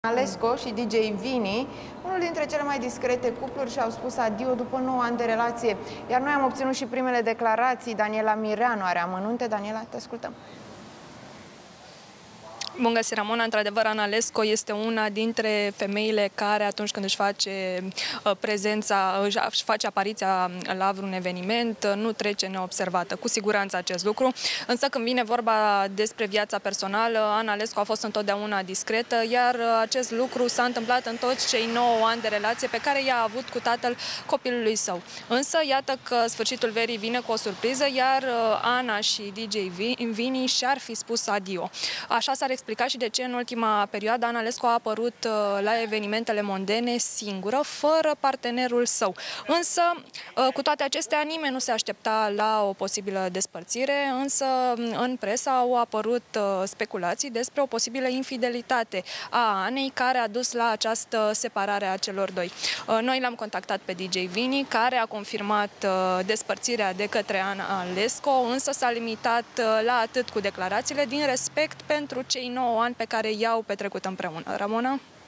Alesco și DJ Vini, unul dintre cele mai discrete cupluri, și-au spus adio după 9 ani de relație. Iar noi am obținut și primele declarații. Daniela Mireanu are amănunte. Daniela, te ascultăm. Bun găsit, Ramona. Într-adevăr, Ana Alesco este una dintre femeile care, atunci când își face prezența, își face apariția la vreun eveniment, nu trece neobservată. Cu siguranță acest lucru. Însă când vine vorba despre viața personală, Ana Alesco a fost întotdeauna discretă, iar acest lucru s-a întâmplat în toți cei 9 ani de relație pe care i-a avut cu tatăl copilului său. Însă, iată că sfârșitul verii vine cu o surpriză, iar Ana și DJ Vini și-ar fi spus adio. Așa s-ar explica și de ce în ultima perioadă Ana Alesco a apărut la evenimentele mondene singură, fără partenerul său. Însă, cu toate acestea, nimeni nu se aștepta la o posibilă despărțire, însă în presă au apărut speculații despre o posibilă infidelitate a Anei, care a dus la această separare a celor doi. Noi l-am contactat pe DJ Vini, care a confirmat despărțirea de către Ana Alesco, însă s-a limitat la atât cu declarațiile din respect pentru cei 9 ani pe care i-au petrecut împreună. Ramona?